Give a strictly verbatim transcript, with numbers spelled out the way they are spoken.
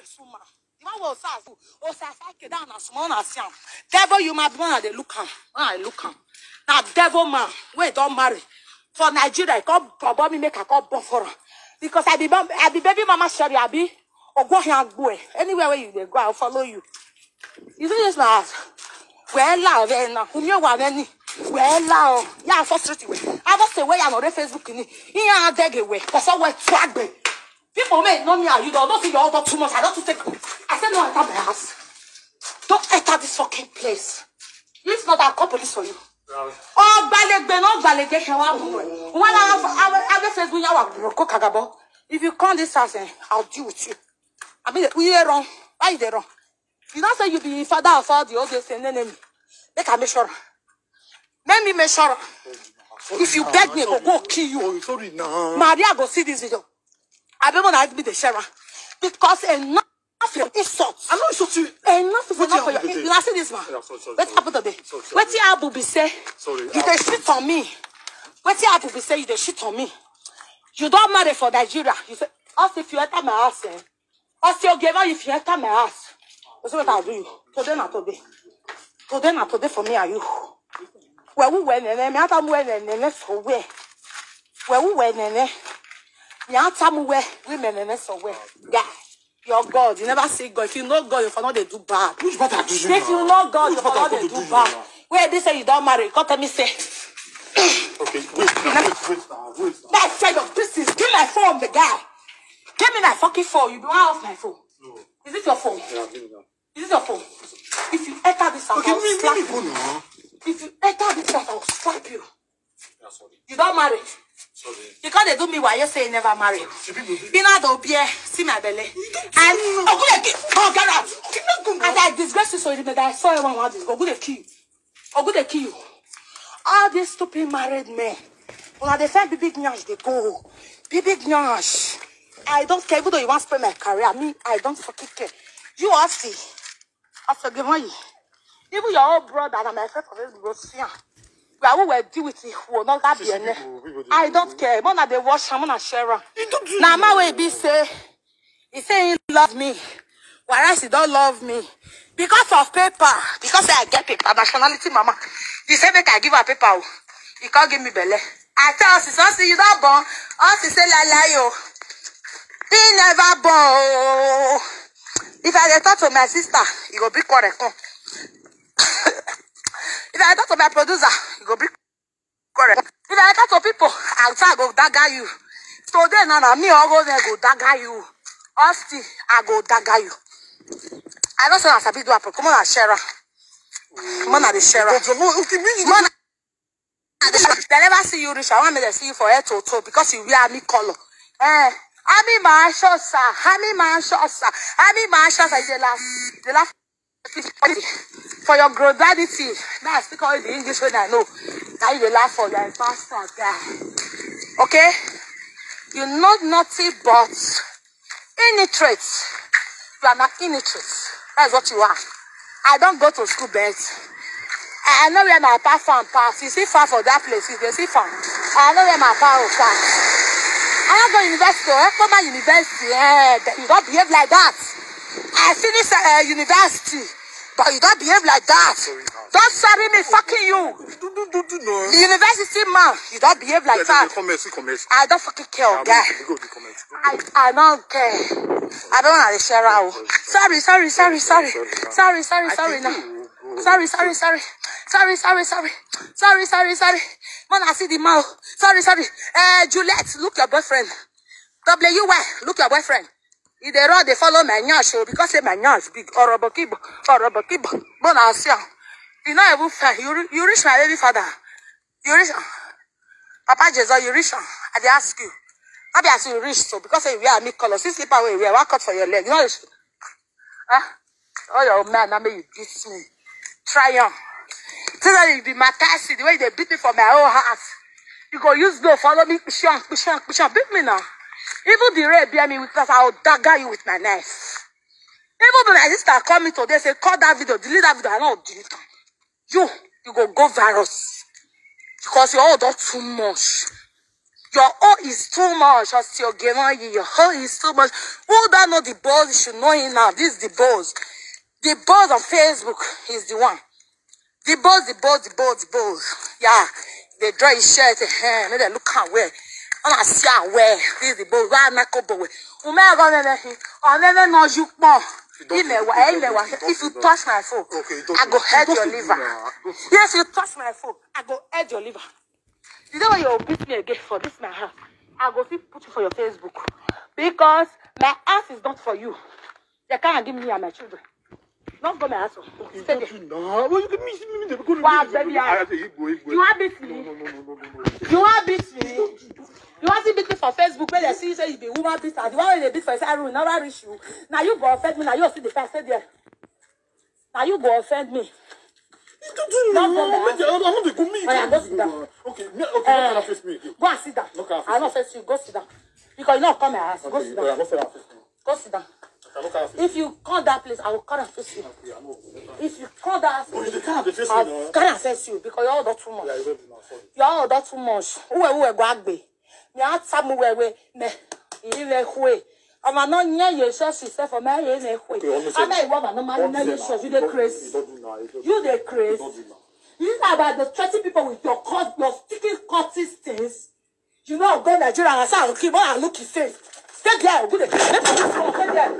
suma. The man was sad. Oh, say I down as small as young. Devil, you my brother. They look him. I look him. Now, devil man, wait, don't marry. For Nigeria, come probably make a call for her. Because I be I be baby mama Sherry, I be or go here and go. Anywhere where you they go, I'll follow you. You see this my house? Well, now, then, whom you want any? Well, now, yeah, so straight away. I was away on the Facebook in here, I dig away. Because I went swag me. People may know me, you don't see your other too much. I don't take. I said, no, I enter my house. Don't enter this fucking place. If not, I'll call police for you. Oh, Balek, no, Balek, when I have said, we are Kagabo. If you come this house, I'll deal with you. I mean, we are wrong. Why are they wrong? You don't say you be father of all the others and enemy. Make I make sure. Make me make sure. If you beg me, I go kill you. Oh, sorry, nah. Maria, go see this video. I don't want to be the sheriff. Because enough of insults. I'm not insult you. Enough is enough for you. You know, see this man. Yeah, sorry, sorry, What's happened today? What's your Abu be say? Sorry. You dey shit on me. What's your Abu be say? You dey shit on me. You don't marry for Nigeria. You say, us if you enter my house, eh? Us your giver if you enter my house. That's what I'll do you. Today not today. Today not today for me and you. Where we went and me atam went and for where? Where we went and me atam where women and so where? Yeah. Your God, you never say God. If you know God, you cannot they do bad. Which bad are you? If you know God, you cannot they do bad. Where they say you don't marry, come tell me say. Okay, wait now, wait, wait now, wait now. That kind of business. Give my phone, the guy. Give me that fucking phone. You don't have my phone. No. Is it your phone? Yeah, give me that. Is it your phone? If you enter this house, Okay, I'll me, slap me, you. me, no. If you enter this house, I'll slap you. Yeah, sorry. You don't marry. Sorry. Because they do me why you say you never marry. You know the beer, see my belly. And oh, go again. Oh, get out. And I disgrace you so you that I saw you one this. Go good kill you. Oh, good kill you. All these stupid married men. When they find big nyash, they go. Big nyash. I don't care, even though you want to spend my career. Me, I don't fucking care. You are see. I forgive you. Even your old brother and my friend for this Russia. We will deal with it. Will not that be enough. I don't care. More than they wash, I'm gonna share. Now my way be say, he say he love me, whereas he don't love me because of paper. Because I get paper, nationality, mama. He say make I give her paper. He can't give me belly. I tell us, son, see you don't born. Us he say la la yo. He never born. If I talk to my sister, he go be correct. If I talk to my producer, you go be correct. If I talk to people, I'll try to go dagger you. So then, no, no, me, I'll go there, go dagger you. Osti, I go dagger you. I don't say I sabi do apple. Come on, Shara. Come on, the Shara. Come on, they never see you rich. I want me to see you for head to toe because you wear me color. Eh, I mean, my short, sir. I mean, my short, sir. I mean, my short, sir. They laugh. They laugh. For your granddadity, now I speak all the English when I know. Now you laugh for your bastard guy. Okay? You're not naughty, but illiterate. You are not illiterate. That's what you are. I don't go to school, but I know where my papa farm pass. You see far for that place. You see far. I know where my papa will pass. I don't go to university. I come to university. Eh, you don't behave like that. I finished uh, university, but you don't behave like that. Sorry, don't sorry me, fucking you. Do, do, do, do, no. The university man, you don't behave like yeah, that. Commence, commence. I don't fucking care, yeah, guy. Go, go, I, I don't care. I don't want to share out. Sorry, sorry, sorry, sorry. Sorry, sorry, sorry, no. Sorry, sorry, sorry. Sorry, sorry, sorry. Sorry, sorry, sorry. Man, I see the mouth. Sorry, sorry. Uh, Juliet, look your boyfriend. W Y, look your boyfriend. If they run, they follow my nyash because say my nyash big or rubber kibo or rubber kibo. But I see you know even fair. You you reach my baby father. You reach Papa Jesus, you reach. I dey ask you. Maybe I see you reach so because you wear me color. See slipper way wear. What cut for your leg? You know huh? Oh your man, I mean you beat me. Try on. Tell that you be my cassie the way they beat me for my own heart. You go use go follow me. Push on, push on, push on. Beat me now. Even the red bear me because I'll dagger you with my knife. Even when my sister call me today, say, call that video, delete that video, I don't delete it. You, you go go virus. Because you all done too much. Your O is too much. Your Your O is too much. Who don't know the boss? You should know him now. This is the boss. The boss on Facebook is the one. The boss, the boss, the boss, the boss. Yeah. They draw his shirt and hair. Maybe they look and wear. And I see and wear. This is the boss. Why not go away? I never know you more. If you touch my phone, okay, I go head your liver. Yes, you touch my phone, I go head your liver. You know when you beat me again for this my house, I go see put you for your Facebook. Because my house is not for you. They can't give me and my children. Don't go my house. Okay, stay there. No, well, you can meet me. Wow, baby, you want beat me? No, no, no, no, no. You want beat me? You want to beat me for Facebook when they see you say you be woman beater. The one when they beat for inside room never reach you. Now you go offend me. Now you see the first there. Now you go offend me. No, no, I'm not the good me. Go sit down. Okay, okay, uh, not face me. Go and sit down. I'm not face you. Go sit down. Because you not come my house. Go sit down. Go sit down. If you call that place, I will come and face you. If you call that place, I will come and face you because you're all that too much. You're all that too much. Who are who are going? Me at some way way me. You are way. I'm not near your church. She said for me, you are way. I'm not one. I'm not near your church. You the crazy. You the crazy. You know about the thirty people with your cut, your sticky cutting things. You know, go Nigeria and say, "Okay, but I look his face." Stay there. Good. Let me stay there.